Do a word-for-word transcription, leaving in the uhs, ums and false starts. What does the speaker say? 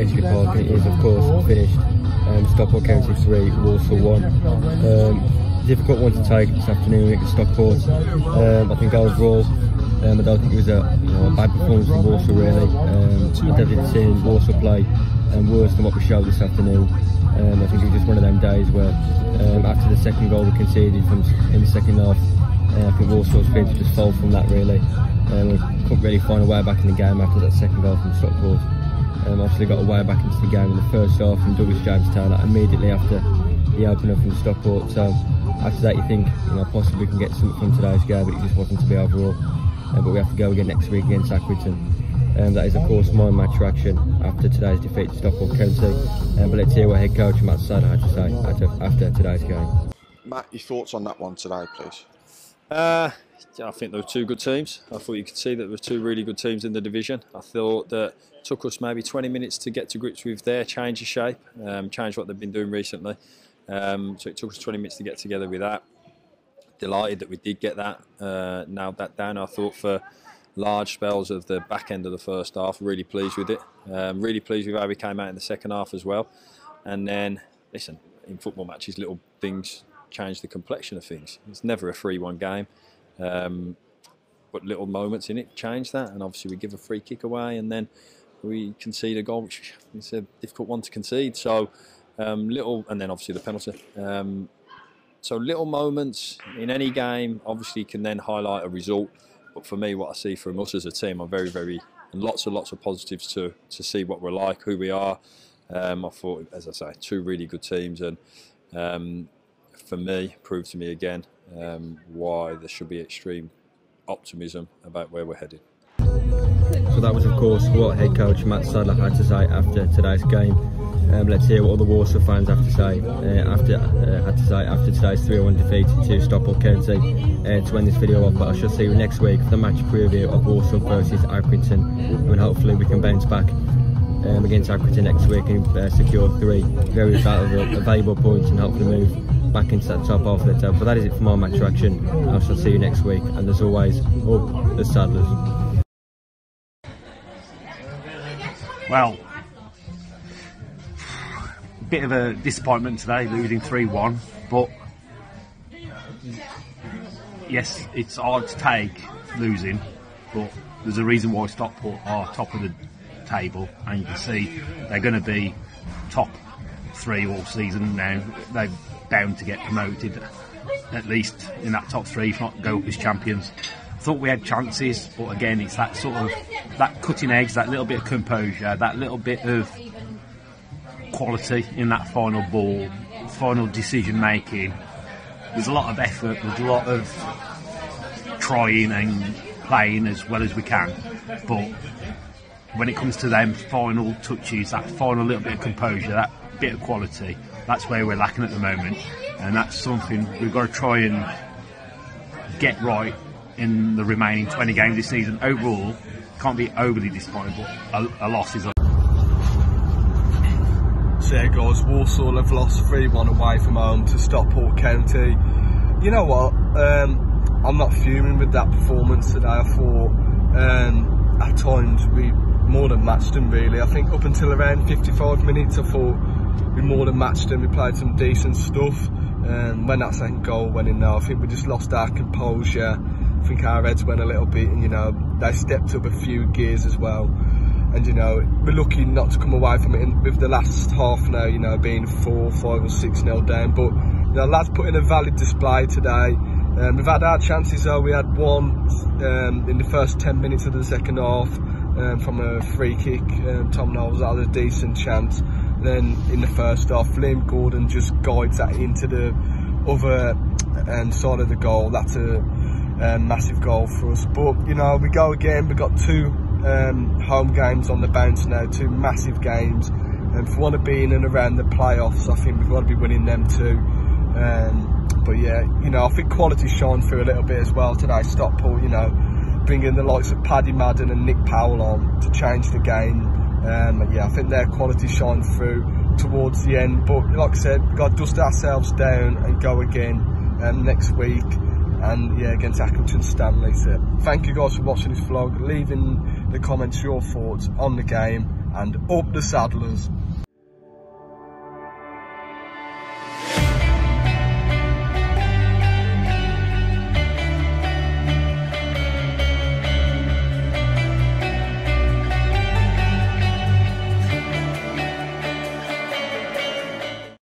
Edgeley Park, and it is of course finished. Um, Stockport County three, Walsall one. Um, difficult one to take this afternoon against Stockport. Um, I think overall, um, I don't think it was a, you know, a bad performance from Walsall really. Um, I definitely seen Walsall play um, worse than what we showed this afternoon. Um, I think it was just one of them days where um, after the second goal we conceded from in the second half, uh, I think Walsall's seemed to just fall from that really. Um, we couldn't really find a way back in the game after that second goal from Stockport. Um, obviously got a way back into the game in the first half from Douglas James Taylor immediately after the opener from Stockport. So after that you think, you know, possibly we can get something from today's game, but it just wasn't to be overall. Uh, but we have to go again next week against Accrington. Um, that is of course my match reaction after today's defeat to Stockport County. Um, but let's hear what head coach Matt Sadler had to say after, after today's game. Matt, your thoughts on that one today, please? Uh, I think there were two good teams. I thought you could see that there were two really good teams in the division. I thought that it took us maybe twenty minutes to get to grips with their change of shape, um, change what they've been doing recently. Um, so it took us twenty minutes to get together with that. Delighted that we did get that, uh, nailed that down. I thought for large spells of the back end of the first half, really pleased with it. Um, really pleased with how we came out in the second half as well. And then, listen, in football matches, little things change the complexion of things. It's never a three one game. Um, but little moments in it change that, and obviously we give a free kick away and then we concede a goal, which is a difficult one to concede. So um, little, and then obviously the penalty. Um, so little moments in any game obviously can then highlight a result. But for me, what I see from us as a team are very, very, and lots and lots of positives to to see what we're like, who we are. Um, I thought, as I say, two really good teams, and um, for me, proved to me again um, why there should be extreme optimism about where we're headed. So that was of course what head coach Matt Sadler had to say after today's game. Um, let's hear what all the Walsall fans have to say uh, after uh, had to say after today's three one defeat to Stockport County. Uh, to end this video off, but I shall see you next week for the match preview of Walsall versus Accrington, and hopefully we can bounce back um, against Accrington next week and uh, secure three very valuable, valuable points and hopefully move back into that top half of the table. But that is it for my match reaction. I shall see you next week, and as always, up the Saddlers. Well, a bit of a disappointment today, losing three one, but yes, it's hard to take losing, but there's a reason why Stockport are top of the table, and you can see they're going to be top three all season now. They're bound to get promoted, at least in that top three, if not go up as champions. I thought we had chances, but again, it's that sort of, that cutting edge, that little bit of composure, that little bit of quality in that final ball, final decision making. There's a lot of effort, there's a lot of trying and playing as well as we can, but when it comes to them final touches, that final little bit of composure, that bit of quality, that's where we're lacking at the moment, and that's something we've got to try and get right in the remaining twenty games this season. Overall, can't be overly disappointed, but a, a loss is a So yeah guys, Walsall have lost three one away from home to Stockport County. You know what, um, I'm not fuming with that performance today. I thought um, at times we more than matched them really. I think up until around fifty-five minutes I thought we more than matched them. We played some decent stuff. Um, when that second goal went in now, I think we just lost our composure. I think our heads went a little bit, and you know, they stepped up a few gears as well. And you know, we're lucky not to come away from it in, with the last half now, you know, being four, five or six nil down. But you know, lads put in a valid display today. Um, we've had our chances though. We had one um, in the first ten minutes of the second half um, from a free kick. Um, Tom Knowles had a decent chance. Then in the first half, Liam Gordon just guides that into the other um, side of the goal. That's a um, massive goal for us. But you know, we go again. We've got two um, home games on the bounce now, two massive games. And if we want to be in and around the playoffs, I think we've got to be winning them too. Um, but yeah, you know, I think quality shone through a little bit as well today. Stockport, you know, bringing the likes of Paddy Madden and Nick Powell on to change the game. Um, yeah, I think their quality shined through towards the end. But like I said, we've got to dust ourselves down and go again um, next week. And yeah, against Accrington Stanley. So thank you guys for watching this vlog. Leave in the comments your thoughts on the game. and up the Saddlers.